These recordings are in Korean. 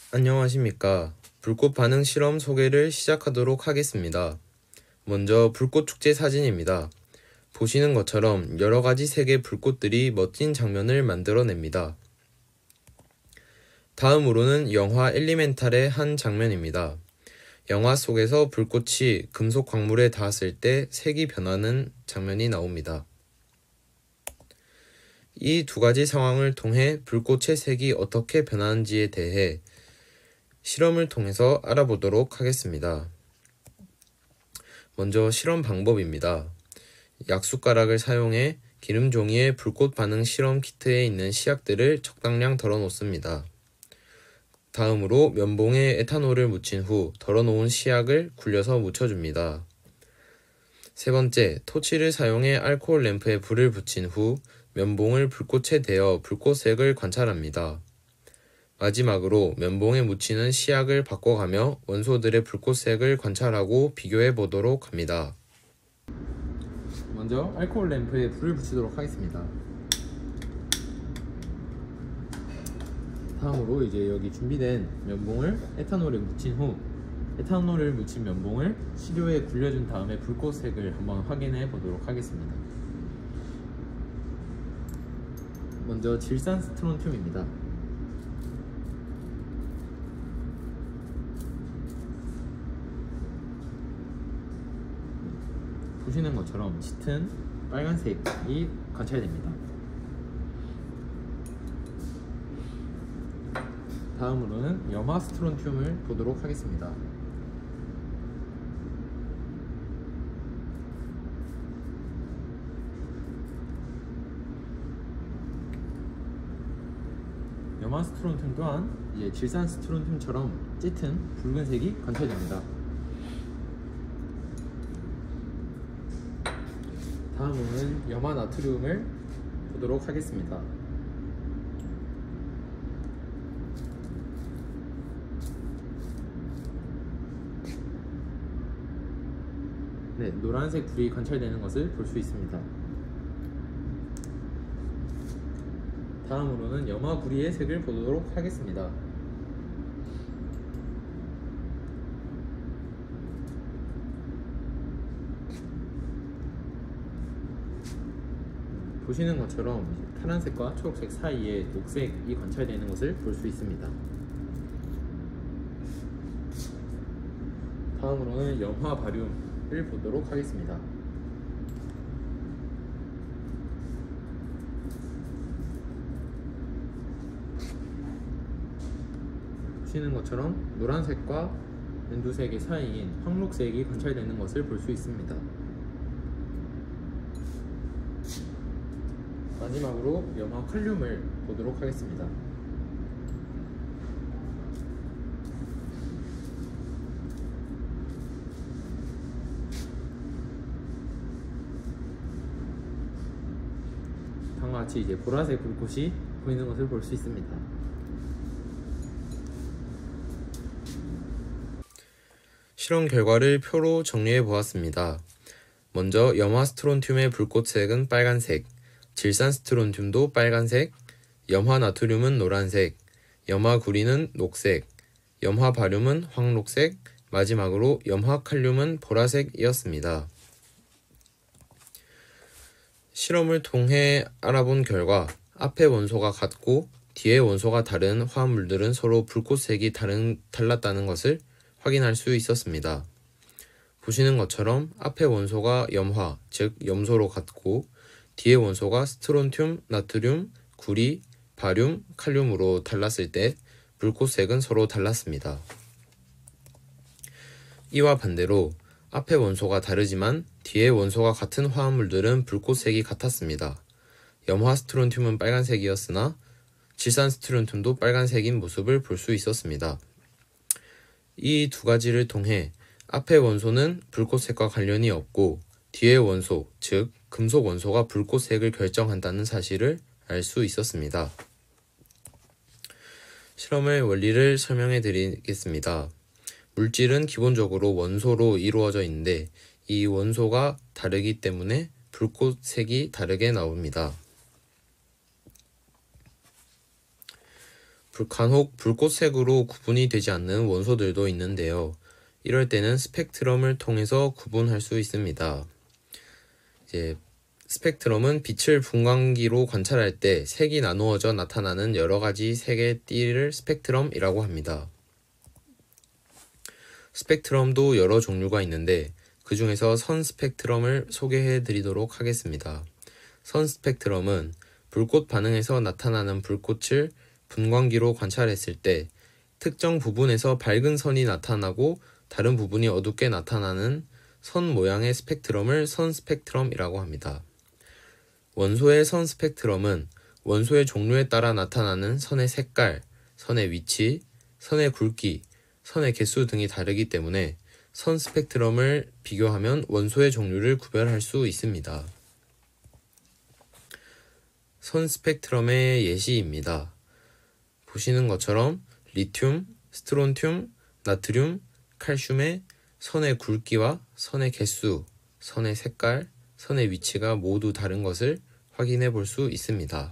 안녕하십니까. 불꽃 반응 실험 소개를 시작하도록 하겠습니다. 먼저 불꽃 축제 사진입니다. 보시는 것처럼 여러가지 색의 불꽃들이 멋진 장면을 만들어냅니다. 다음으로는 영화 엘리멘탈의 한 장면입니다. 영화 속에서 불꽃이 금속 광물에 닿았을 때 색이 변하는 장면이 나옵니다. 이 두 가지 상황을 통해 불꽃의 색이 어떻게 변하는지에 대해 실험을 통해서 알아보도록 하겠습니다. 먼저 실험 방법입니다. 약숟가락을 사용해 기름 종이에 불꽃 반응 실험 키트에 있는 시약들을 적당량 덜어 놓습니다. 다음으로 면봉에 에탄올을 묻힌 후 덜어놓은 시약을 굴려서 묻혀줍니다. 세 번째, 토치를 사용해 알코올 램프에 불을 붙인 후 면봉을 불꽃에 대어 불꽃색을 관찰합니다. 마지막으로 면봉에 묻히는 시약을 바꿔가며 원소들의 불꽃색을 관찰하고 비교해 보도록 합니다. 먼저 알코올 램프에 불을 붙이도록 하겠습니다. 다음으로 이제 여기 준비된 면봉을 에탄올에 묻힌 후 에탄올을 묻힌 면봉을 시료에 굴려준 다음에 불꽃색을 한번 확인해 보도록 하겠습니다. 먼저 질산 스트론튬입니다. 보시는 것처럼 짙은 빨간색이 관찰됩니다. 다음으로는 염화 스트론튬을 보도록 하겠습니다. 염화 스트론튬 또한 이제 질산 스트론튬처럼 짙은 붉은색이 관찰됩니다. 다음으로는 염화 나트륨을 보도록 하겠습니다. 네, 노란색 불이 관찰되는 것을 볼 수 있습니다. 다음으로는 염화 구리의 색을 보도록 하겠습니다. 보시는 것처럼 파란색과 초록색 사이에 녹색이 관찰되는 것을 볼 수 있습니다. 다음으로는 염화 바륨을 보도록 하겠습니다. 보시는 것처럼 노란색과 연두색의 사이인 황록색이 관찰되는 것을 볼 수 있습니다. 마지막으로 염화 칼륨을 보도록 하겠습니다. 다음과 같이 이제 보라색 불꽃이 보이는 것을 볼 수 있습니다. 실험 결과를 표로 정리해 보았습니다. 먼저 염화 스트론튬의 불꽃색은 빨간색, 질산 스트론튬도 빨간색, 염화 나트륨은 노란색, 염화 구리는 녹색, 염화 바륨은 황록색, 마지막으로 염화 칼륨은 보라색이었습니다. 실험을 통해 알아본 결과 앞의 원소가 같고 뒤의 원소가 다른 화합물들은 서로 불꽃색이 달랐다는 것을 확인할 수 있었습니다. 보시는 것처럼 앞의 원소가 염화, 즉 염소로 같고 뒤의 원소가 스트론튬, 나트륨, 구리, 바륨, 칼륨으로 달랐을 때 불꽃색은 서로 달랐습니다. 이와 반대로 앞의 원소가 다르지만 뒤의 원소가 같은 화합물들은 불꽃색이 같았습니다. 염화 스트론튬은 빨간색이었으나 질산 스트론튬도 빨간색인 모습을 볼 수 있었습니다. 이 두 가지를 통해 앞의 원소는 불꽃색과 관련이 없고 뒤의 원소, 즉 금속 원소가 불꽃색을 결정한다는 사실을 알 수 있었습니다. 실험의 원리를 설명해 드리겠습니다. 물질은 기본적으로 원소로 이루어져 있는데 이 원소가 다르기 때문에 불꽃색이 다르게 나옵니다. 간혹 불꽃색으로 구분이 되지 않는 원소들도 있는데요. 이럴 때는 스펙트럼을 통해서 구분할 수 있습니다. 이제 스펙트럼은 빛을 분광기로 관찰할 때 색이 나누어져 나타나는 여러 가지 색의 띠를 스펙트럼이라고 합니다. 스펙트럼도 여러 종류가 있는데 그 중에서 선 스펙트럼을 소개해 드리도록 하겠습니다. 선 스펙트럼은 불꽃 반응에서 나타나는 불꽃을 분광기로 관찰했을 때 특정 부분에서 밝은 선이 나타나고 다른 부분이 어둡게 나타나는 선 모양의 스펙트럼을 선 스펙트럼이라고 합니다. 원소의 선 스펙트럼은 원소의 종류에 따라 나타나는 선의 색깔, 선의 위치, 선의 굵기, 선의 개수 등이 다르기 때문에 선 스펙트럼을 비교하면 원소의 종류를 구별할 수 있습니다. 선 스펙트럼의 예시입니다. 보시는 것처럼 리튬, 스트론튬, 나트륨, 칼슘의 선의 굵기와 선의 개수, 선의 색깔, 선의 위치가 모두 다른 것을 확인해 볼 수 있습니다.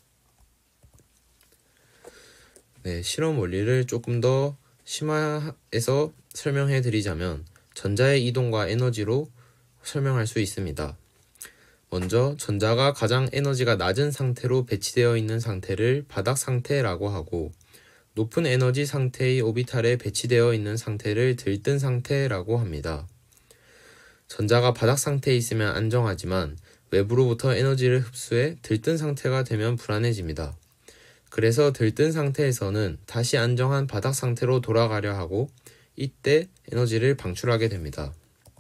네, 실험 원리를 조금 더 심화해서 설명해 드리자면 전자의 이동과 에너지로 설명할 수 있습니다. 먼저 전자가 가장 에너지가 낮은 상태로 배치되어 있는 상태를 바닥 상태라고 하고 높은 에너지 상태의 오비탈에 배치되어 있는 상태를 들뜬 상태라고 합니다. 전자가 바닥 상태에 있으면 안정하지만 외부로부터 에너지를 흡수해 들뜬 상태가 되면 불안해집니다. 그래서 들뜬 상태에서는 다시 안정한 바닥 상태로 돌아가려 하고 이때 에너지를 방출하게 됩니다.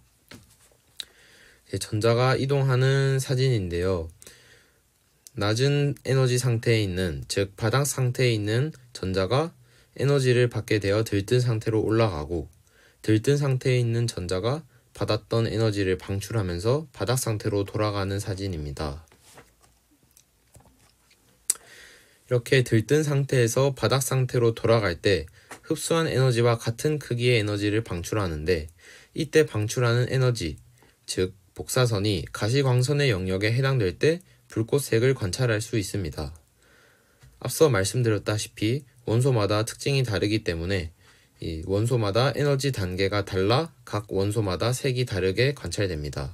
전자가 이동하는 사진인데요. 낮은 에너지 상태에 있는, 즉 바닥 상태에 있는 전자가 에너지를 받게 되어 들뜬 상태로 올라가고 들뜬 상태에 있는 전자가 받았던 에너지를 방출하면서 바닥 상태로 돌아가는 사진입니다. 이렇게 들뜬 상태에서 바닥 상태로 돌아갈 때 흡수한 에너지와 같은 크기의 에너지를 방출하는데 이때 방출하는 에너지, 즉 복사선이 가시광선의 영역에 해당될 때 불꽃색을 관찰할 수 있습니다. 앞서 말씀드렸다시피 원소마다 특징이 다르기 때문에 이 원소마다 에너지 단계가 달라 각 원소마다 색이 다르게 관찰됩니다.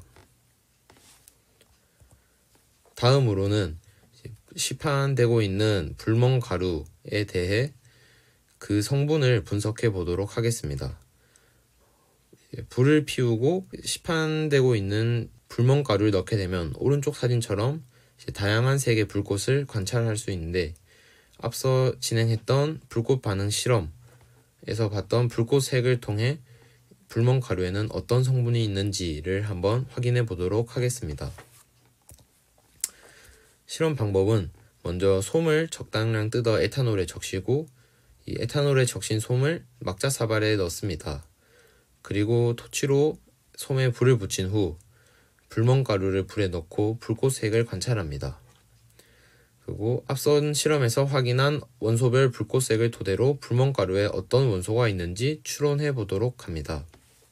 다음으로는 시판되고 있는 불멍 가루에 대해 그 성분을 분석해 보도록 하겠습니다. 불을 피우고 시판되고 있는 불멍 가루를 넣게 되면 오른쪽 사진처럼 다양한 색의 불꽃을 관찰할 수 있는데 앞서 진행했던 불꽃 반응 실험에서 봤던 불꽃색을 통해 불멍 가루에는 어떤 성분이 있는지를 한번 확인해 보도록 하겠습니다. 실험 방법은 먼저 솜을 적당량 뜯어 에탄올에 적시고 이 에탄올에 적신 솜을 막자사발에 넣습니다. 그리고 토치로 솜에 불을 붙인 후 불멍가루를 불에 넣고 불꽃색을 관찰합니다. 그리고 앞선 실험에서 확인한 원소별 불꽃색을 토대로 불멍가루에 어떤 원소가 있는지 추론해 보도록 합니다.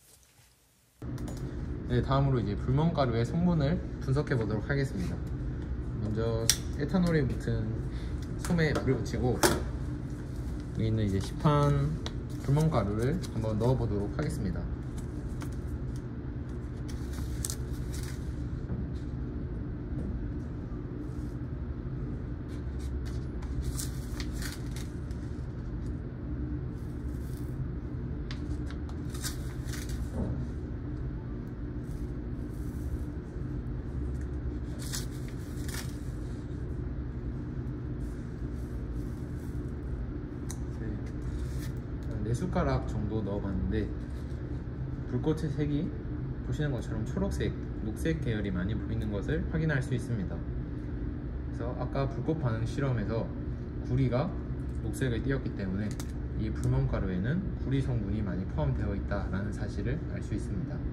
네, 다음으로 이제 불멍가루의 성분을 분석해 보도록 하겠습니다. 먼저 에탄올에 묻은 솜에 불을 붙이고 여기 있는 이제 시판 불멍가루를 한번 넣어 보도록 하겠습니다. 네 숟가락 정도 넣어봤는데 불꽃의 색이 보시는 것처럼 초록색, 녹색 계열이 많이 보이는 것을 확인할 수 있습니다. 그래서 아까 불꽃 반응 실험에서 구리가 녹색을 띄었기 때문에 이 불멍가루에는 구리 성분이 많이 포함되어 있다는 사실을 알 수 있습니다.